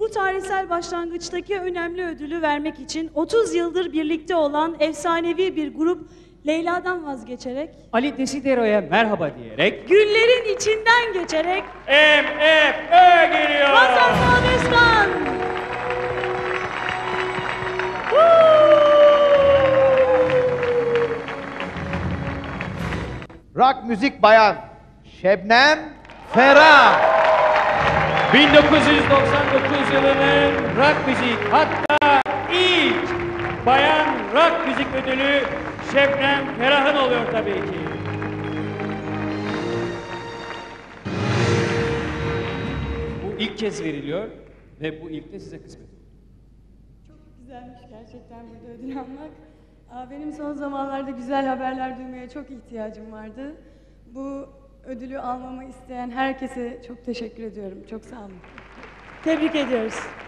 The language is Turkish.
Bu tarihsel başlangıçtaki önemli ödülü vermek için 30 yıldır birlikte olan efsanevi bir grup Leyla'dan vazgeçerek, Ali Desidero'ya merhaba diyerek, güllerin içinden geçerek MFÖ geliyor. Mazhar Fuat Özkan. Rock müzik bayan Şebnem Ferah. 1999 yılının rock müzik, hatta ilk bayan rock müzik ödülü Şebnem Ferah'ın oluyor tabii ki. Bu ilk kez veriliyor ve bu ilk de size kısmet. Çok güzelmiş gerçekten burada ödül almak. Benim son zamanlarda güzel haberler duymaya çok ihtiyacım vardı. Bu ödülü almamı isteyen herkese çok teşekkür ediyorum. Çok sağ olun. Tebrik ediyoruz.